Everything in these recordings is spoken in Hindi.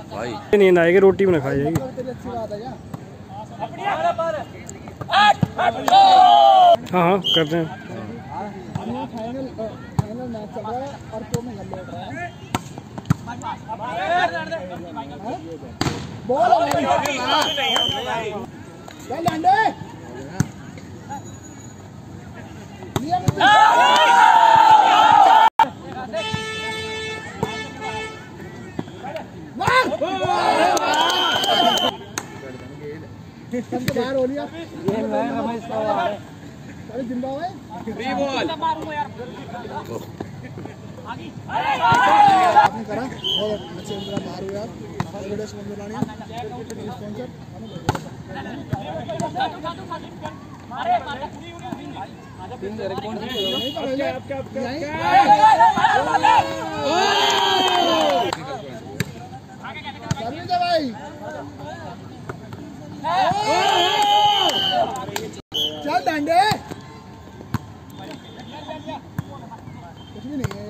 भाई नींद आएगी, रोटी भी ना खाई जाएगी। हाँ हाँ करते हैं। फाइनल मैच चल रहा है और तो में लड़ रहा है। बॉल चल लंडे बाहर हो लिया। अरे जिंदा है फ्री बॉल मारूंगा यार। आपने करा बहुत अच्छे अंदर बाहर हुआ यार। वीडियो स्पॉन्सर लानी है स्पॉन्सर मारे मारे पूरी तीन जरे कौन सी नहीं तो पहले आपके आगे क्या भाई चल डंडे कुछ भी नहीं है।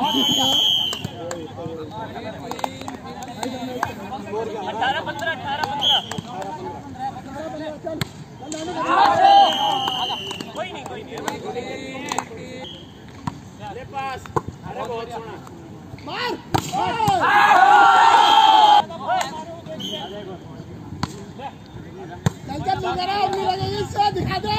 18 दिखा दे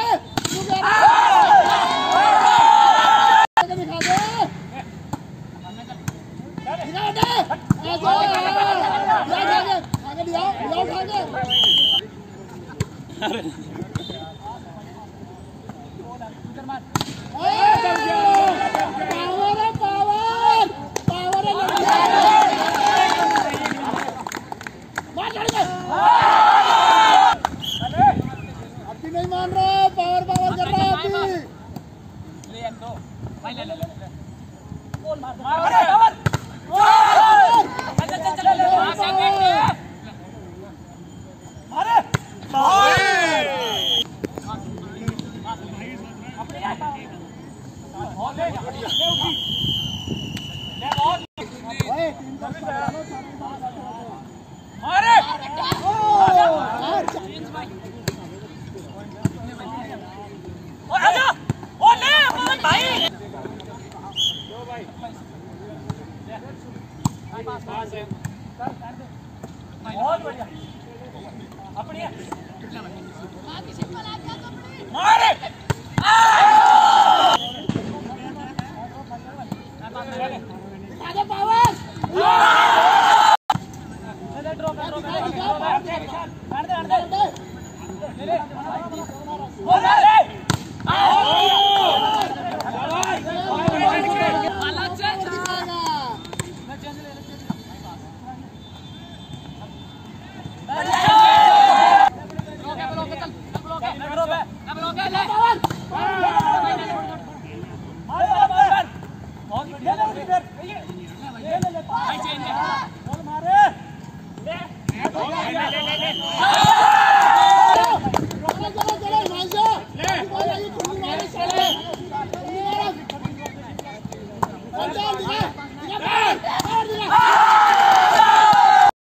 नहीं मान रहा पावर पावर कर रहा है अभी ले एक दो भाई ले बोल मार अरे पावर चल चल चल अरे अपने यार बहुत ले बहुत ओए टीम का अरे आजा ओ ले भाई लो भाई पास है बहुत बढ़िया अपनी मारे आजा पावर ले ड्रॉप कर दे ले ओ ले ले